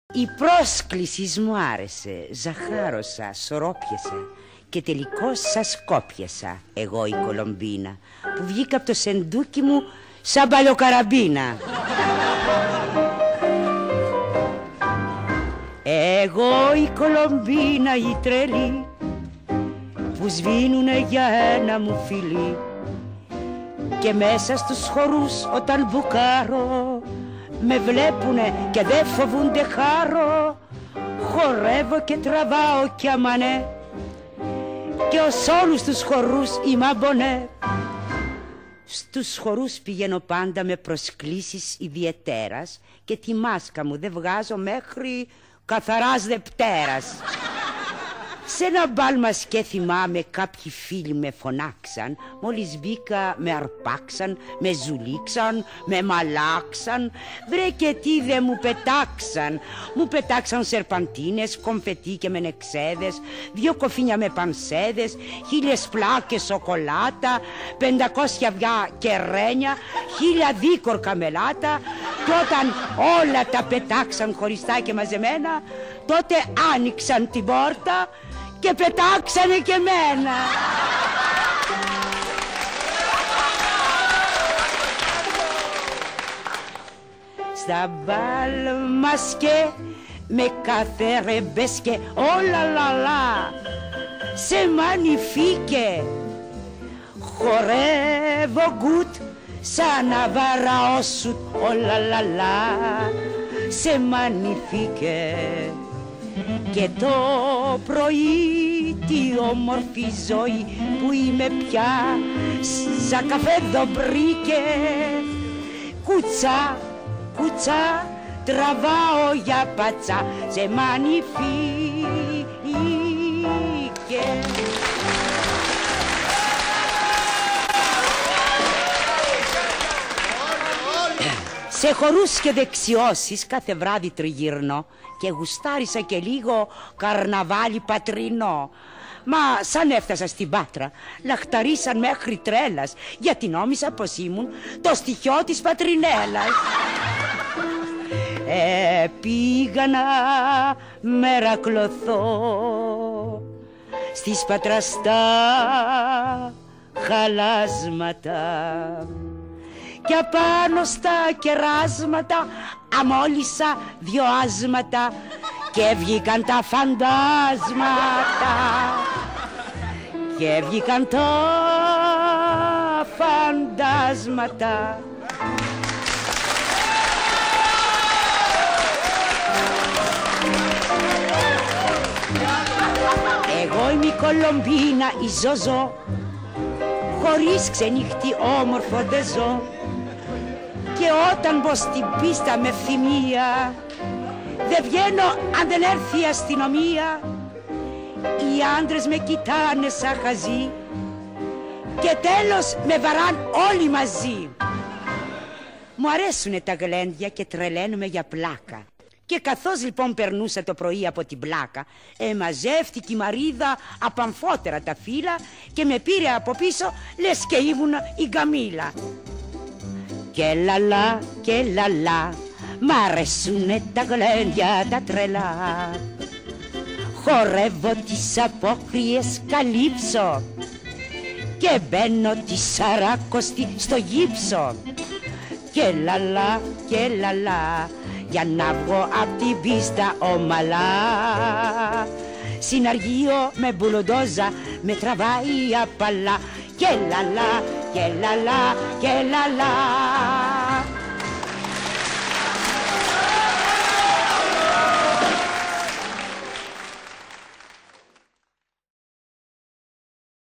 Η πρόσκληση μου άρεσε, ζαχάρωσα, σωρόπιασα και τελικώς σας κόπιασα εγώ η Κολομπίνα που βγήκα από το σεντούκι μου σαν παλιοκαραμπίνα. Εγώ η Κολομπίνα η τρελή που σβήνουνε για ένα μου φιλί και μέσα στους χορούς όταν μπουκάρω με βλέπουνε και δεν φοβούνται χάρω. Χορεύω και τραβάω κι αμανέ και ως όλους τους χορούς είμαι αμπονέ. Στους χορούς πηγαίνω πάντα με προσκλήσεις ιδιαιτέρας και τη μάσκα μου δεν βγάζω μέχρι καθαράς Δευτέρας. Σε ένα μπάλ μας και θυμάμαι κάποιοι φίλοι με φωνάξαν. Μόλις μπήκα με αρπάξαν, με ζουλήξαν, με μαλάξαν. Βρε και τι δε μου πετάξαν. Μου πετάξαν σερπαντίνες, κομφετί και μενεξέδες, 2 κοφίνια με πανσέδες, 1000 πλάκες σοκολάτα, 500 αυγά και ρένια, 1000 δίκορκα μελάτα. Και όταν όλα τα πετάξαν χωριστά και μαζεμένα, τότε άνοιξαν την πόρτα και πετάξανε και μένα. Στα μπάλ μας και με κάθε ρεμπέσκε όλα λαλά σε μανιφίκε χορεύω γκουτ σαν να βαραώσουν όλα λαλά σε μανιφίκε. Και το πρωί τι όμορφη ζωή που είμαι πια σαν καφέ βρήκε. Κουτσά, κουτσά τραβάω για πατσά σε μανιφίκε. Σε χορούς και δεξιώσεις κάθε βράδυ τριγυρνώ και γουστάρισα και λίγο καρναβάλι πατρινό. Μα σαν έφτασα στην Πάτρα λαχταρίσαν μέχρι τρέλας γιατί νόμισα πως ήμουν το στοιχιό της Πατρινέλας. Πήγα να μερακλωθώ στις πατραστά χαλάσματα και απάνω στα κεράσματα αμόλυσα 2 άσματα και βγήκαν τα φαντάσματα. Και βγήκαν τα φαντάσματα. Εγώ είμαι η Κολομπίνα η Ζωζό, χωρίς ξενύχτη όμορφο δεν ζω. Και όταν μπω στην πίστα με ευθυμία δεν βγαίνω αν δεν έρθει η αστυνομία. Οι άντρες με κοιτάνε σαν χαζί και τέλος με βαράν όλοι μαζί. Μου αρέσουνε τα γλέντια και τρελαίνομαι για πλάκα. Και καθώς λοιπόν περνούσα το πρωί από την πλάκα, μαζεύτηκε η Μαρίδα απ' αμφότερα τα φύλλα και με πήρε από πίσω λες και ήμουν η Καμίλα. Και λαλά και λαλά, μ' αρέσουνε τα γλέντια τα τρελά. Χορεύω τις απόκριες καλύψω και μπαίνω τη σαράκοστη στο γύψο. Και λαλά, για να βγω απ' την πίστα ομαλά. Συναργείο με μπουλοντόζα με τραβάει απαλά. Και λαλά, και λαλά, και λαλά.